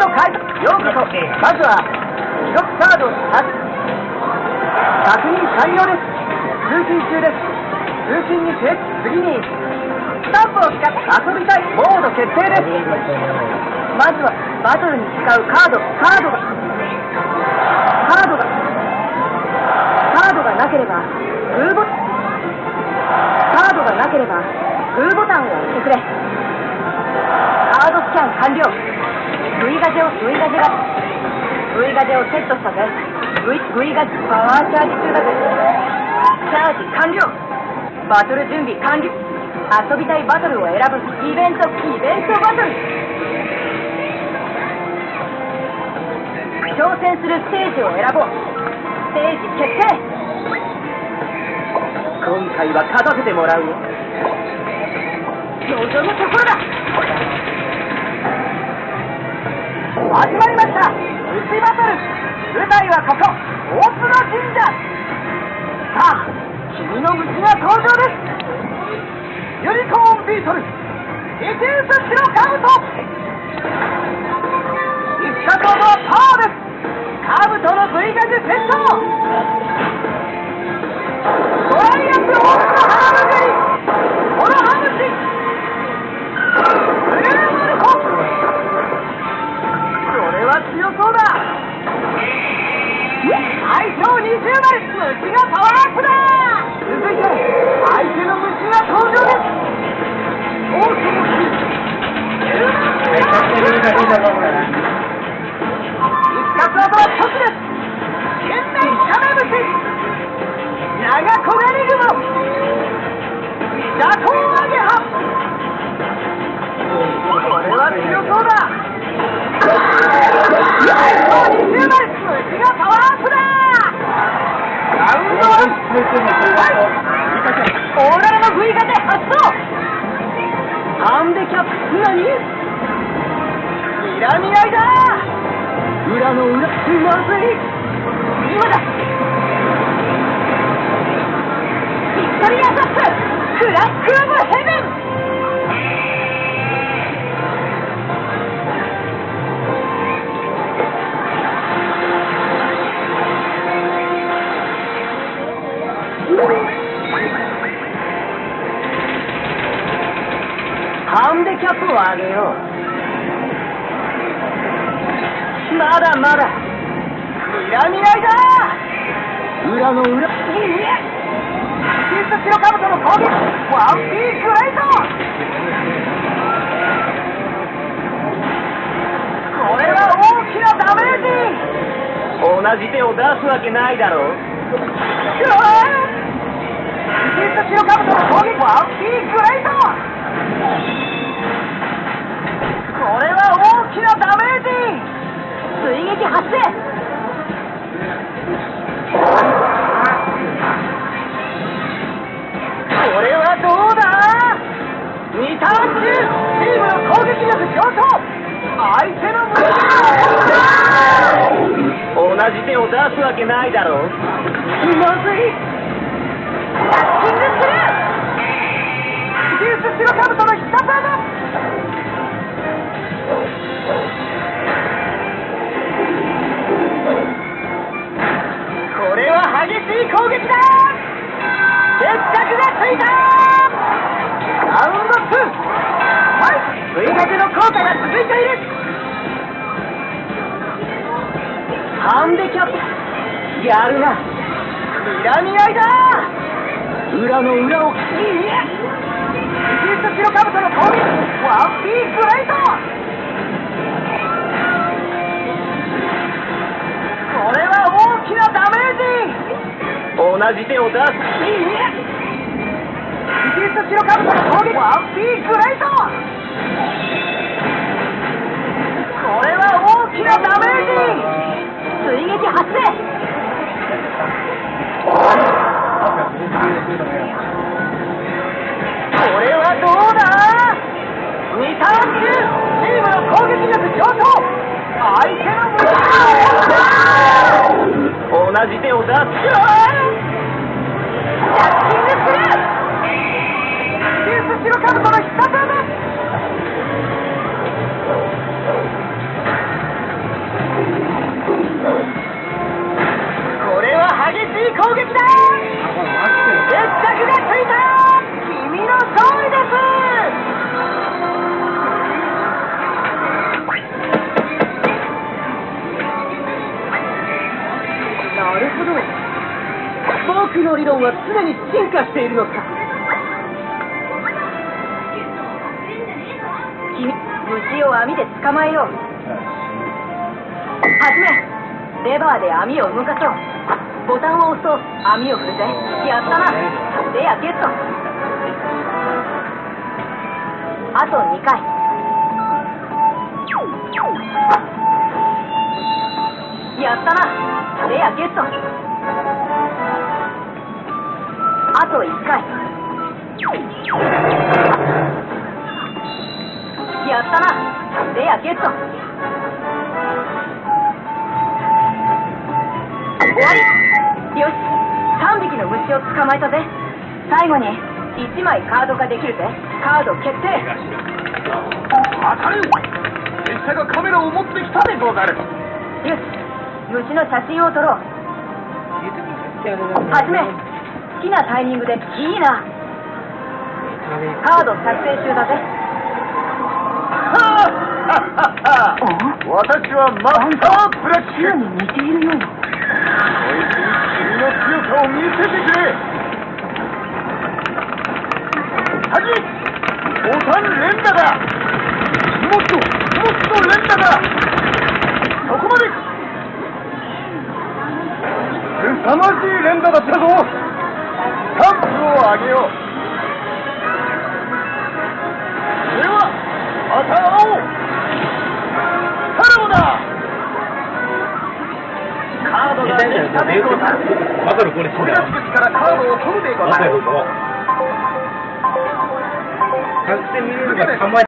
会ようこそ。まずは記録カードタッチ。確認完了です。通信中です。通信にて次にスタンプを使って遊びたいモード決定です。まずはバトルに使うカードがなければグーボタンを押してくれ。カードスキャン完了。V ガジェをセットしたぜ。V ガジェパワーチャージ中だぜ。チャージ完了。バトル準備完了。遊びたいバトルを選ぶイベントバトル。挑戦するステージを選ぼう。ステージ決定。今回は勝たせてもらうよ。望むところだ。始まりました。虫バトル。舞台はここ大津の神社。さあ君の虫が登場です。ユニコーンビートル、ディフュース白カブト。必殺技はパワーです。カブトの V ガジェセット。トライアングルオールのハーブグリ、コロハムシ、ブルーマルコ。これは強そうだ。相性20枚、虫がパワーアップだ。続いて相手の虫が登場です。オートの木、必殺技は直です。天然カメムシ、長小ガニグモ、蛇行アゲハ。これは強そうだ。相性20枚、虫がパワーアップだ。ラウンド1、オーララの V ガジェ発動。ハンデキャップ。何？睨み合いだ。裏の裏、まずい。今だ。ビクトリアショップ、クラックオブヘブン。ハンデキャップを上げよう。まだまだ睨み合いだ。裏の裏、ピース白カブトの攻撃、ワンピーグレイト。これは大きなダメージ。同じ手を出すわけないだろう。ピース白カブトの攻撃、ワンピーグレイト。これは大きなダメージ。追撃発生。これはどうだ。2ターン中チームの攻撃力上昇。相手の無理。同じ手を出すわけないだろう。まずい。キャッチングスルー。デュース白カブトの必殺技。これは激しい攻撃だ。決着がついた。ラウンド2。はい、V ガジェの効果が続いている。ハンデキャップ、やるな。睨み合いだ。裏の裏を、ディフュース白カブトの攻撃、ワンピーグレイト。これは大きなダメージ。同じ手を出す。ディフュース白カブトの攻撃、ワンピーグレイト。これは大きなダメージ。追撃発生。これはどうだ。2ターン中チームの攻撃力上昇。相手の無理。同じ手を出す。キャッチングする。デュース白カブトの必殺技。 僕の理論は常に進化しているのさ。君、虫を網で捕まえよう。はじめ、レバーで網を動かそう。ボタンを押すと網を振るぜ。やったな。レアゲット。あと2回。やったな。レアゲット。あと1回。やったな。レアゲット。終わり。よし、3匹の虫を捕まえたぜ。最後に1枚カードができるぜ。カード決定。 当たる。拙者がカメラを持ってきたでござる。 よし、虫の写真を撮ろう。はじめ、好きなタイミングでいいな。カード作成中だぜ。 私はマスターブラック。 宙に似ているような。 こいつに君の強さを見せてくれ。はじめ、ボタン連打だ。もっと連打だ。そこまで。凄まじい連打だったぞ。スタンプを上げよう。ではまた会おう。さらばだ。カードができたでござる。これらし口からカードを取るでござる。